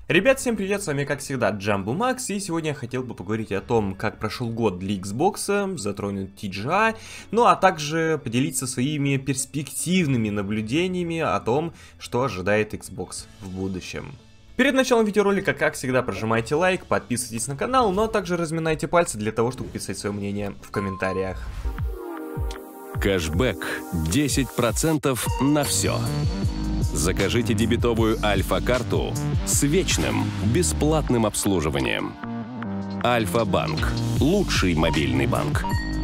Ребят, всем привет, с вами как всегда Джамбо Макс, и сегодня я хотел бы поговорить о том, как прошел год для Xbox, затронуть TGA, ну а также поделиться своими перспективными наблюдениями о том, что ожидает Xbox в будущем. Перед началом видеоролика, как всегда, прожимайте лайк, подписывайтесь на канал, ну а также разминайте пальцы для того, чтобы писать свое мнение в комментариях. Кэшбэк 10% на все. Закажите дебетовую Альфа-карту с вечным бесплатным обслуживанием. Альфа-банк – лучший мобильный банк.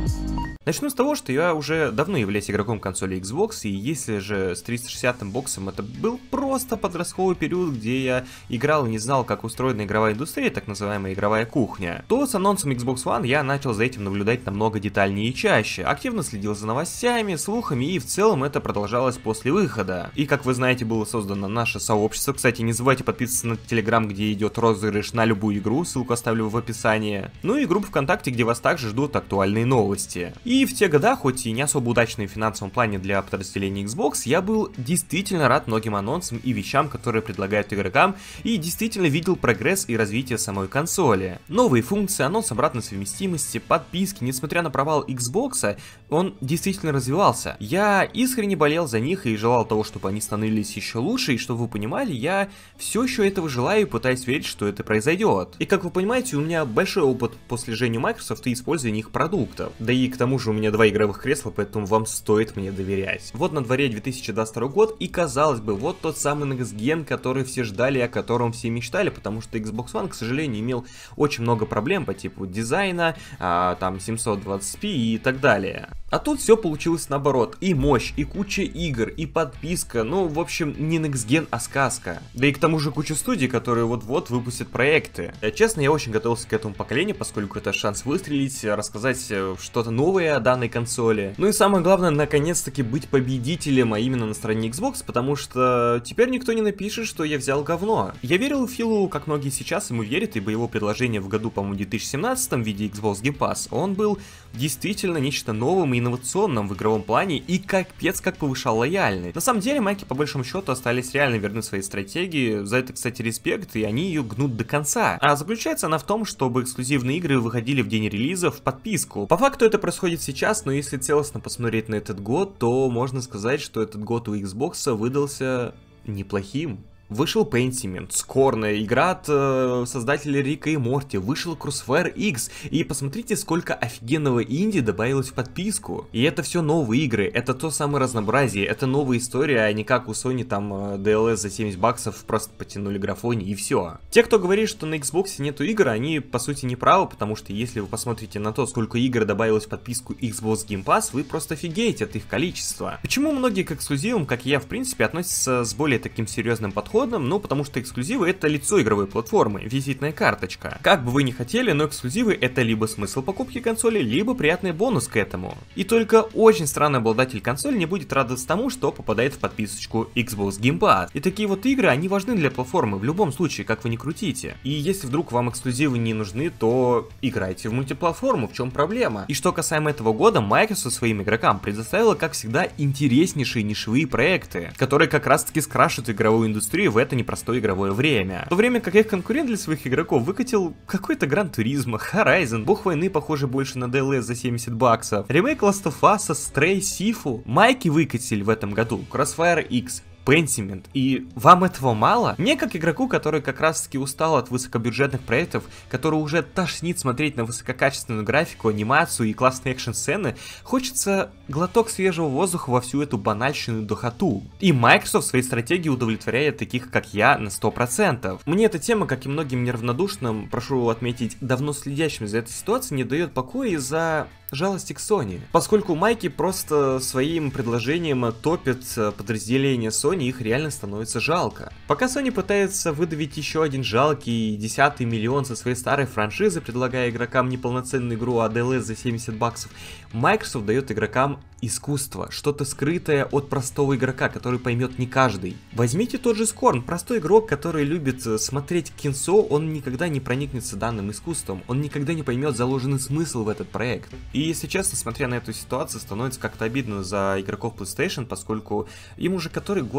Начну с того, что я уже давно являюсь игроком консоли Xbox, и если же с 360-м боксом это был просто подростковый период, где я играл и не знал, как устроена игровая индустрия, так называемая игровая кухня, то с анонсом Xbox One я начал за этим наблюдать намного детальнее и чаще, активно следил за новостями, слухами, и в целом это продолжалось после выхода. И как вы знаете, было создано наше сообщество, кстати, не забывайте подписываться на Telegram, где идет розыгрыш на любую игру, ссылку оставлю в описании, ну и группу ВКонтакте, где вас также ждут актуальные новости. И в те года, хоть и не особо удачные в финансовом плане для подразделения Xbox, я был действительно рад многим анонсам и вещам, которые предлагают игрокам, и действительно видел прогресс и развитие самой консоли. Новые функции, анонс обратной совместимости, подписки, несмотря на провал Xbox, он действительно развивался. Я искренне болел за них и желал того, чтобы они становились еще лучше, и чтобы вы понимали, я все еще этого желаю и пытаюсь верить, что это произойдет. И как вы понимаете, у меня большой опыт по слежению Microsoft и использованию их продуктов. Да и к тому же у меня 2 игровых кресла, поэтому вам стоит мне доверять. Вот на дворе 2022 год, и казалось бы, вот тот самый Next Gen, который все ждали, о котором все мечтали, потому что Xbox One, к сожалению, имел очень много проблем по типу дизайна, там 720p и так далее. А тут все получилось наоборот. И мощь, и куча игр, и подписка. Ну, в общем, не Next Gen, а сказка. Да и к тому же куча студий, которые вот-вот выпустят проекты. Честно, я очень готовился к этому поколению, поскольку это шанс выстрелить, рассказать что-то новое о данной консоли. Ну и самое главное, наконец-таки быть победителем, а именно на стороне Xbox, потому что теперь никто не напишет, что я взял говно. Я верил Филу, как многие сейчас ему верят, ибо его предложение в году, по-моему, 2017 в виде Xbox Game Pass, он был действительно нечто новым и инновационным в игровом плане и капец как повышал лояльность. На самом деле, майки по большому счету остались реально верны своей стратегии, за это, кстати, респект, и они ее гнут до конца. А заключается она в том, чтобы эксклюзивные игры выходили в день релиза в подписку. По факту это происходит сейчас, но если целостно посмотреть на этот год, то можно сказать, что этот год у Xbox выдался неплохим. Вышел Pentiment, скорная игра от создателя Рика и Морти, вышел Crossfire X, и посмотрите, сколько офигенного инди добавилось в подписку. И это все новые игры, это то самое разнообразие, это новая история, а не как у Sony там DLS за 70 баксов просто потянули графони и все. Те, кто говорит, что на Xbox нету игр, они по сути не правы, потому что если вы посмотрите на то, сколько игр добавилось в подписку Xbox Game Pass, вы просто офигеете от их количества. Почему многие к эксклюзивам, как и я в принципе, относятся с более таким серьезным подходом? Ну, потому что эксклюзивы — это лицо игровой платформы, визитная карточка. Как бы вы ни хотели, но эксклюзивы — это либо смысл покупки консоли, либо приятный бонус к этому. И только очень странный обладатель консоли не будет радоваться тому, что попадает в подписочку Xbox Game Pass. И такие вот игры, они важны для платформы в любом случае, как вы ни крутите. И если вдруг вам эксклюзивы не нужны, то играйте в мультиплатформу, в чем проблема? И что касаемо этого года, Microsoft своим игрокам предоставила, как всегда, интереснейшие нишевые проекты, которые как раз таки скрашивают игровую индустрию в это непростое игровое время. В то время как их конкурент для своих игроков выкатил какой-то Gran Turismo, Horizon, Бог войны, похоже больше на DLS за 70 баксов, ремейк Last of Us, Stray, Sifu, майки выкатили в этом году, Crossfire X, Pentiment. И вам этого мало? Мне, как игроку, который как раз таки устал от высокобюджетных проектов, который уже тошнит смотреть на высококачественную графику, анимацию и классные экшн-сцены, хочется глоток свежего воздуха во всю эту банальщину и духоту. И Microsoft своей стратегией удовлетворяет таких, как я, на 100%. Мне эта тема, как и многим неравнодушным, прошу отметить, давно следящим за этой ситуацией, не дает покоя из-за жалости к Sony. Поскольку майки просто своим предложением топят подразделения Sony, их реально становится жалко. Пока Sony пытается выдавить еще один жалкий 10-й миллион со своей старой франшизы, предлагая игрокам неполноценную игру DLS за 70 баксов, Microsoft дает игрокам искусство, что-то скрытое от простого игрока, который поймет не каждый. Возьмите тот же Scorn, простой игрок, который любит смотреть кинцо, он никогда не проникнется данным искусством, он никогда не поймет заложенный смысл в этот проект. И если честно, смотря на эту ситуацию, становится как-то обидно за игроков PlayStation, поскольку им уже который год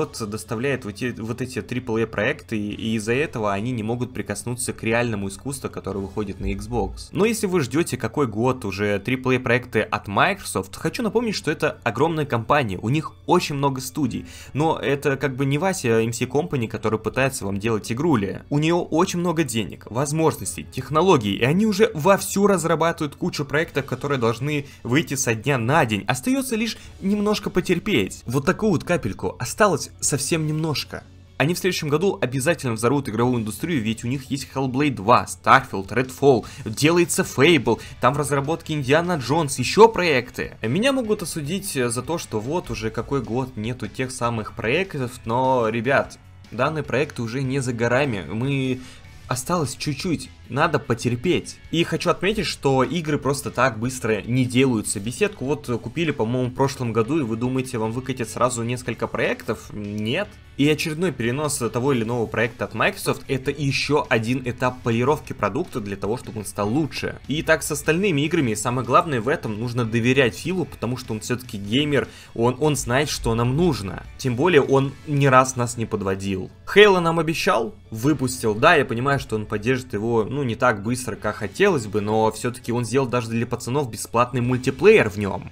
год доставляет вот эти AAA проекты, и из-за этого они не могут прикоснуться к реальному искусству, которое выходит на Xbox. Но если вы ждете какой год уже AAA проекты от Microsoft, хочу напомнить, что это огромная компания, у них очень много студий, но это как бы не Вася MC Company, который пытается вам делать игрули. У нее очень много денег, возможностей, технологий, и они уже вовсю разрабатывают кучу проектов, которые должны выйти со дня на день. Остается лишь немножко потерпеть. Вот такую вот капельку осталось совсем немножко. Они в следующем году обязательно взорвут игровую индустрию, ведь у них есть Hellblade 2, Starfield, Redfall, делается Fable, там в разработке Индиана Джонс, еще проекты. Меня могут осудить за то, что вот уже какой год нету тех самых проектов, но, ребят, данные проекты уже не за горами, осталось чуть-чуть, надо потерпеть. И хочу отметить, что игры просто так быстро не делаются. Беседку вот купили, по-моему, в прошлом году, и вы думаете, вам выкатят сразу несколько проектов? Нет. И очередной перенос того или иного проекта от Microsoft — это еще один этап полировки продукта для того, чтобы он стал лучше. И так с остальными играми, и самое главное в этом, нужно доверять Филу, потому что он все-таки геймер, он знает, что нам нужно. Тем более он не раз нас не подводил. Halo нам обещал, выпустил, да, я понимаю, что он поддержит его, не так быстро, как хотелось бы, но все-таки он сделал даже для пацанов бесплатный мультиплеер в нем.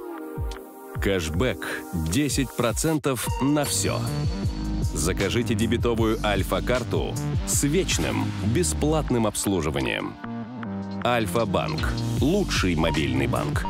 Кэшбэк 10% на все. Закажите дебетовую Альфа-карту с вечным бесплатным обслуживанием. Альфа-банк. Лучший мобильный банк.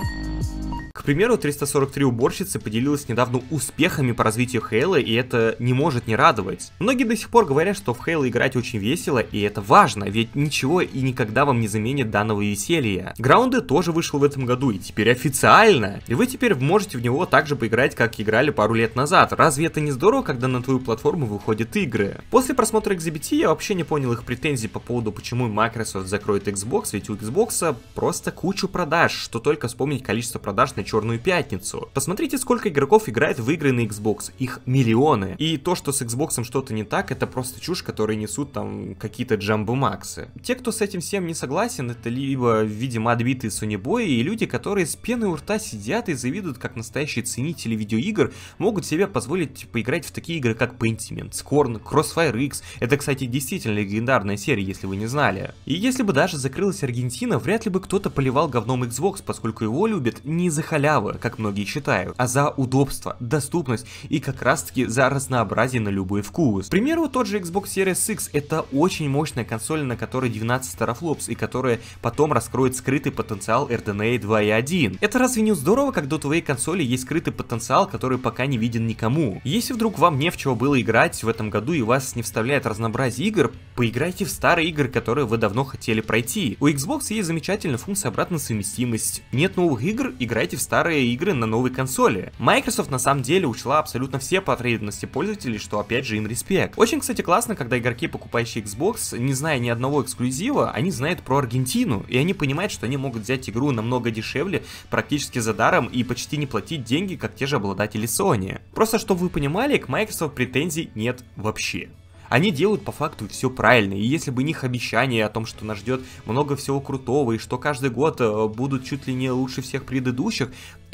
К примеру, 343 уборщицы поделилась недавно успехами по развитию Halo, и это не может не радовать. Многие до сих пор говорят, что в Halo играть очень весело, и это важно, ведь ничего и никогда вам не заменит данного веселья. Grounded тоже вышел в этом году, и теперь официально. И вы теперь можете в него так же поиграть, как играли пару лет назад. Разве это не здорово, когда на твою платформу выходят игры? После просмотра XBT я вообще не понял их претензий по поводу, почему Microsoft закроет Xbox, ведь у Xbox просто кучу продаж, что только вспомнить количество продаж на Черную Пятницу. Посмотрите, сколько игроков играет в игры на Xbox. Их миллионы. И то, что с Xbox что-то не так, это просто чушь, которые несут там какие-то джамбо-максы. Те, кто с этим всем не согласен, это либо, видимо, отбитые сонебои, и люди, которые с пеной у рта сидят и завидуют, как настоящие ценители видеоигр могут себе позволить поиграть в такие игры, как Pentiment, Scorn, Crossfire X. Это, кстати, действительно легендарная серия, если вы не знали. И если бы даже закрылась Аргентина, вряд ли бы кто-то поливал говном Xbox, поскольку его любят не за халявы, как многие считают, а за удобство, доступность и как раз таки за разнообразие на любой вкус. К примеру, тот же Xbox Series X — это очень мощная консоль, на которой 12 терафлопс, и которая потом раскроет скрытый потенциал RDNA 2.1. Это разве не здорово, когда у твоей консоли есть скрытый потенциал, который пока не виден никому? Если вдруг вам не в чего было играть в этом году и вас не вставляет разнообразие игр, поиграйте в старые игры, которые вы давно хотели пройти. У Xbox есть замечательная функция обратной совместимости. Нет новых игр, играйте в старые игры на новой консоли. Microsoft на самом деле учла абсолютно все потребности пользователей, что опять же им респект. Очень, кстати, классно, когда игроки, покупающие Xbox, не зная ни одного эксклюзива, они знают про Аргентину, и они понимают, что они могут взять игру намного дешевле, практически за даром, и почти не платить деньги, как те же обладатели Sony. Просто чтобы вы понимали, к Microsoft претензий нет вообще. Они делают по факту все правильно, и если бы их обещания о том, что нас ждет много всего крутого, и что каждый год будут чуть ли не лучше всех предыдущих,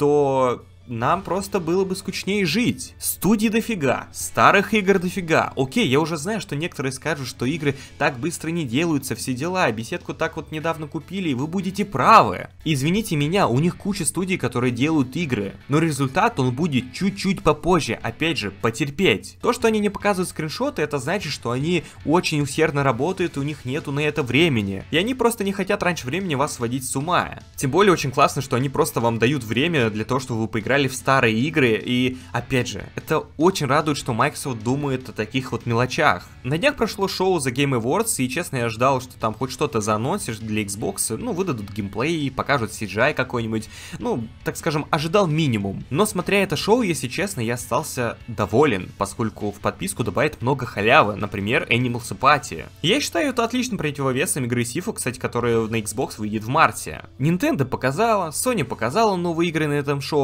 то нам просто было бы скучнее жить. Студий дофига, старых игр дофига. Окей, я уже знаю, что некоторые скажут, что игры так быстро не делаются, все дела, беседку так вот недавно купили, и вы будете правы. Извините меня, у них куча студий, которые делают игры, но результат он будет чуть-чуть попозже, опять же, потерпеть. То, что они не показывают скриншоты, это значит, что они очень усердно работают, и у них нету на это времени. И они просто не хотят раньше времени вас сводить с ума. Тем более очень классно, что они просто вам дают время для того, чтобы вы поиграли в старые игры, и опять же, это очень радует, что Microsoft думает о таких вот мелочах. На днях прошло шоу The Game Awards, и честно, я ждал, что там хоть что-то заанонсишь для Xbox, выдадут геймплей, покажут CGI какой-нибудь, так скажем, ожидал минимум. Но смотря это шоу, если честно, я остался доволен, поскольку в подписку добавит много халявы, например, Animal Sympathy. Я считаю это отличным противовесом игры Sifu, кстати, которая на Xbox выйдет в марте. Nintendo показала, Sony показала новые игры на этом шоу, но и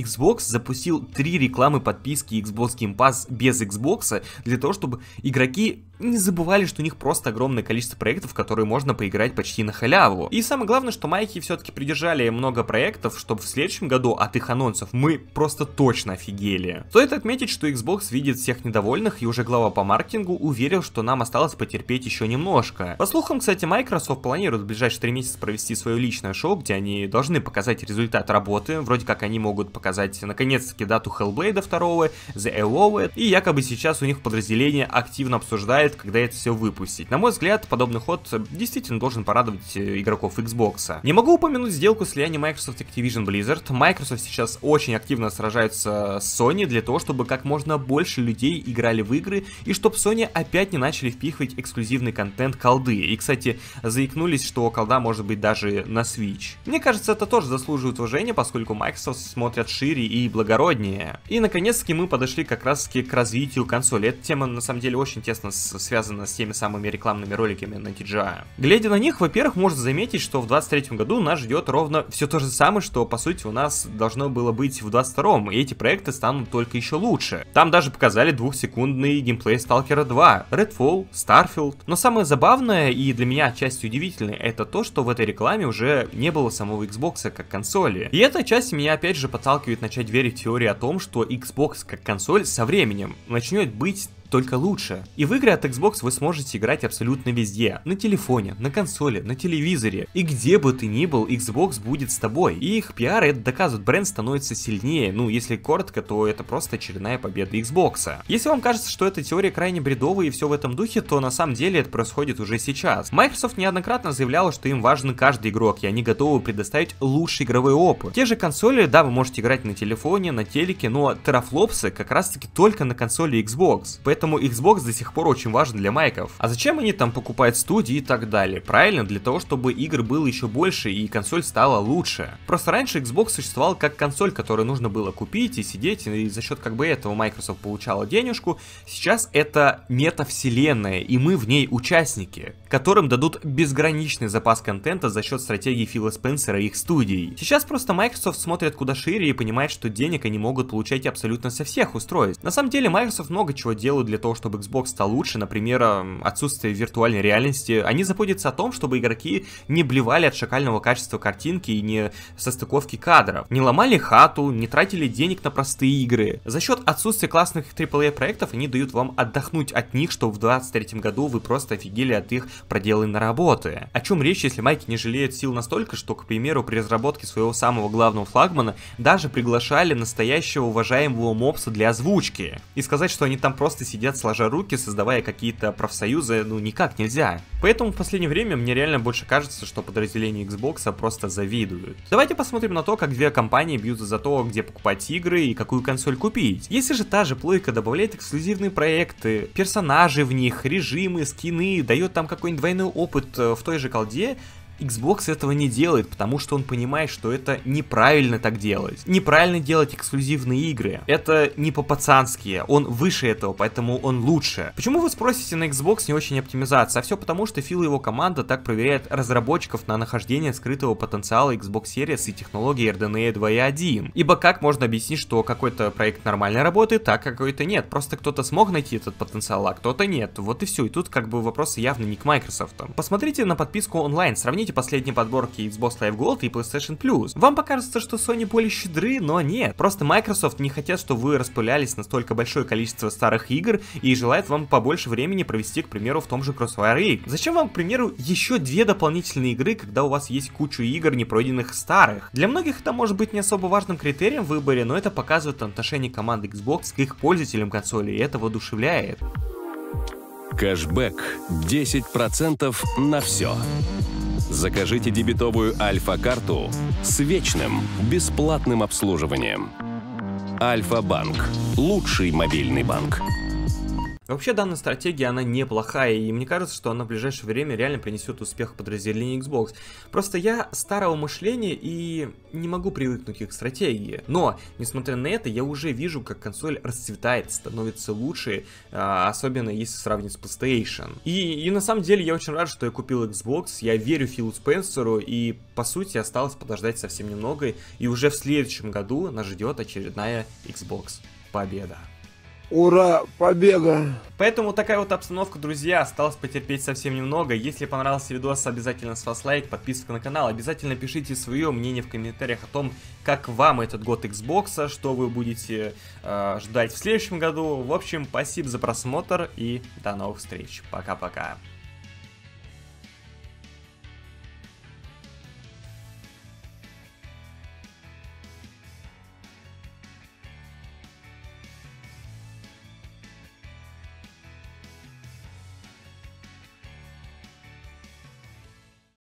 Xbox запустил 3 рекламы подписки Xbox Game Pass без Xbox для того, чтобы игроки не забывали, что у них просто огромное количество проектов, в которые можно поиграть почти на халяву. И самое главное, что майки все-таки придержали много проектов, чтобы в следующем году от их анонсов мы просто точно офигели. Стоит отметить, что Xbox видит всех недовольных, и уже глава по маркетингу уверил, что нам осталось потерпеть еще немножко. По слухам, кстати, Microsoft планирует в ближайшие 3 месяца провести свое личное шоу, где они должны показать результат работы. Вроде как они могут показать наконец-таки дату Hellblade 2, The Evolved, и якобы сейчас у них подразделение активно обсуждает, когда это все выпустить. На мой взгляд, подобный ход действительно должен порадовать игроков Xbox. Не могу упомянуть сделку слияния Microsoft и Activision Blizzard. Microsoft сейчас очень активно сражаются с Sony для того, чтобы как можно больше людей играли в игры, и чтобы Sony опять не начали впихивать эксклюзивный контент колды. И, кстати, заикнулись, что колда может быть даже на Switch. Мне кажется, это тоже заслуживает уважения, поскольку Microsoft смотрят шире и благороднее. И, наконец-таки, мы подошли как раз-таки к развитию консоли. Эта тема, на самом деле, очень тесно связана с теми самыми рекламными роликами на TGI. Глядя на них, во-первых, можно заметить, что в 2023 году нас ждет ровно все то же самое, что, по сути, у нас должно было быть в 2022, и эти проекты станут только еще лучше. Там даже показали 2-секундный геймплей Stalker 2, Redfall, Starfield. Но самое забавное и для меня отчасти удивительное, это то, что в этой рекламе уже не было самого Xbox как консоли. И эта часть меня опять же подталкивает начать верить в теорию о том, что Xbox как консоль со временем начнет быть только лучше. И в игры от Xbox вы сможете играть абсолютно везде. На телефоне, на консоли, на телевизоре. И где бы ты ни был, Xbox будет с тобой. И их пиар это доказывает, бренд становится сильнее. Ну, если коротко, то это просто очередная победа Xbox. Если вам кажется, что эта теория крайне бредовая и все в этом духе, то на самом деле это происходит уже сейчас. Microsoft неоднократно заявляла, что им важен каждый игрок, и они готовы предоставить лучший игровой опыт. Те же консоли, да, вы можете играть на телефоне, на телеке, но терафлопсы как раз таки только на консоли Xbox. Поэтому Xbox до сих пор очень важен для майков. А зачем они там покупают студии и так далее? Правильно, для того, чтобы игр было еще больше и консоль стала лучше. Просто раньше Xbox существовал как консоль, которую нужно было купить и сидеть, и за счет как бы этого Microsoft получала денежку. Сейчас это метавселенная, и мы в ней участники, которым дадут безграничный запас контента за счет стратегии Фила Спенсера и их студий. Сейчас просто Microsoft смотрит куда шире и понимает, что денег они могут получать абсолютно со всех устройств. На самом деле Microsoft много чего делают для того, чтобы Xbox стал лучше, например, отсутствие виртуальной реальности. Они заботятся о том, чтобы игроки не блевали от шакального качества картинки и не состыковки кадров, не ломали хату, не тратили денег на простые игры. За счет отсутствия классных AAA проектов они дают вам отдохнуть от них, что в 2023 году вы просто офигели от их проделанной работы. О чем речь, если майки не жалеют сил настолько, что, к примеру, при разработке своего самого главного флагмана даже приглашали настоящего уважаемого мопса для озвучки. И сказать, что они там просто сидят сложа руки, создавая какие-то профсоюзы, ну никак нельзя. Поэтому в последнее время мне реально больше кажется, что подразделения Xbox просто завидуют. Давайте посмотрим на то, как две компании бьются за то, где покупать игры и какую консоль купить. Если же та же плойка добавляет эксклюзивные проекты, персонажи в них, режимы, скины, дает там какой-нибудь двойной опыт в той же колде, Xbox этого не делает, потому что он понимает, что это неправильно так делать. Неправильно делать эксклюзивные игры. Это не по-пацански, он выше этого, поэтому он лучше. Почему, вы спросите, на Xbox не очень оптимизация? А все потому, что Фил и его команда так проверяют разработчиков на нахождение скрытого потенциала Xbox Series и технологии RDNA 2.1. Ибо как можно объяснить, что какой-то проект нормально работает, а какой-то нет? Просто кто-то смог найти этот потенциал, а кто-то нет. Вот и все. И тут как бы вопросы явно не к Microsoft. Посмотрите на подписку онлайн, сравните последние подборки Xbox Live Gold и PlayStation Plus. Вам покажется, что Sony более щедры, но нет. Просто Microsoft не хотят, чтобы вы распылялись на столько большое количество старых игр и желает вам побольше времени провести, к примеру, в том же Crossfire X. Зачем вам, к примеру, еще 2 дополнительные игры, когда у вас есть кучу игр, не пройденных старых? Для многих это может быть не особо важным критерием в выборе, но это показывает отношение команды Xbox к их пользователям консоли, и это воодушевляет. Кэшбэк 10% на все. Закажите дебетовую Альфа-карту с вечным бесплатным обслуживанием. Альфа-банк. Лучший мобильный банк. Вообще данная стратегия, она неплохая, и мне кажется, что она в ближайшее время реально принесет успех подразделению Xbox. Просто я старого мышления и не могу привыкнуть к их стратегии. Но, несмотря на это, я уже вижу, как консоль расцветает, становится лучше, особенно если сравнить с PlayStation. И на самом деле я очень рад, что я купил Xbox, я верю Филу Спенсеру, и по сути осталось подождать совсем немного, и уже в следующем году нас ждет очередная Xbox победа. Ура, победа! Поэтому такая вот обстановка, друзья, осталось потерпеть совсем немного. Если понравился видос, обязательно с вас лайк, подписка на канал. Обязательно пишите свое мнение в комментариях о том, как вам этот год Xbox, что вы будете ждать в следующем году. В общем, спасибо за просмотр и до новых встреч. Пока-пока.